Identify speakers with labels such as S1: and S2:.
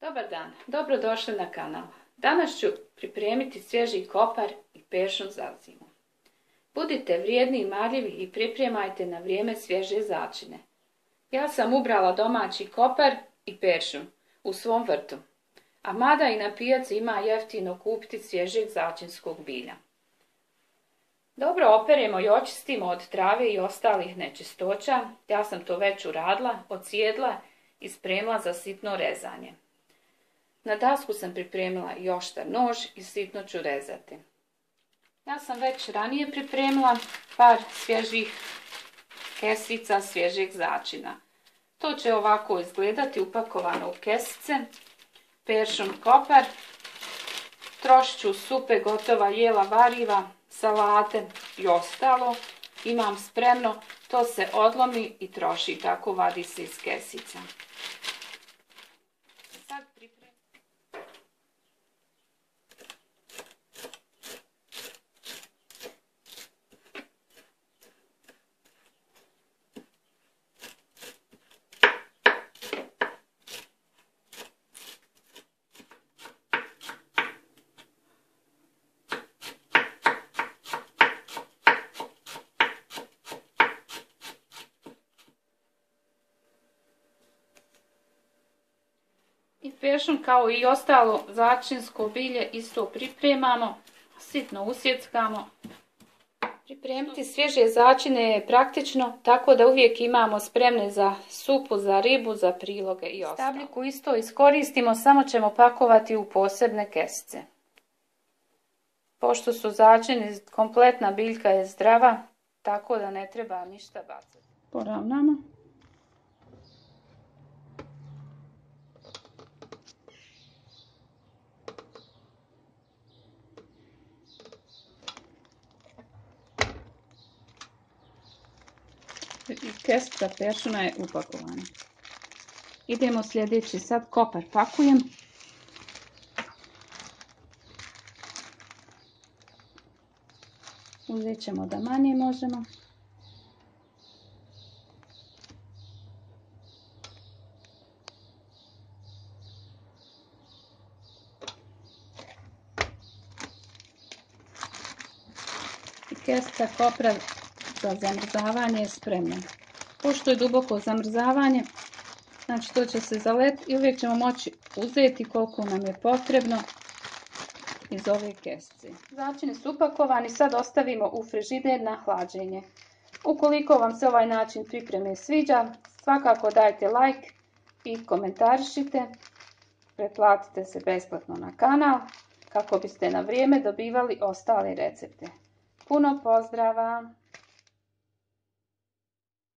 S1: Dobar dan, dobrodošli na kanal. Danas ću pripremiti svježi kopar i peršun za zimu. Budite vrijedni i marljivi i pripremajte na vrijeme svježe začine. Ja sam ubrala domaći kopar i peršun u svom vrtu, a mada i na pijaci ima jeftino kupiti svježeg začinskog bilja. Dobro operemo i očistimo od trave i ostalih nečistoća. Ja sam to već uradila, odsjedla i spremila za sitno rezanje. Na dasku sam pripremila i oštar nož i sitno ću rezati. Ja sam već ranije pripremila par svježih kesica svježeg začina. To će ovako izgledati upakovano u kesice. Peršun, kopar, trošću supe, gotova jela, variva, salate i ostalo. Imam spremno, to se odlomi i troši, tako vadi se iz kesica. Sad pripremim. I peršun kao i ostalo začinsko bilje isto pripremamo, sitno usjeckamo. Pripremiti svježe začine je praktično, tako da uvijek imamo spremne za supu, za ribu, za priloge i ostalo. Stabljiku isto iskoristimo, samo ćemo pakovati u posebne kesice. Pošto su začini, kompletna biljka je zdrava, tako da ne treba ništa bacati. Poravnamo. Kesica peršuna je upakovana. Idemo sljedeći, sad kopar pakujem. Uzet ćemo da manje možemo. I kesica kopra za zamrzavanje je spremna. Pošto je duboko zamrzavanje, znači to će se zaletiti i uvijek ćemo moći uzeti koliko nam je potrebno iz ove kesice. Začini su upakovani, sad ostavimo u frižider na hlađenje. Ukoliko vam se ovaj način pripreme sviđa, svakako dajte like i komentarišite. Pretplatite se besplatno na kanal kako biste na vrijeme dobivali ostale recepte. Puno pozdrava!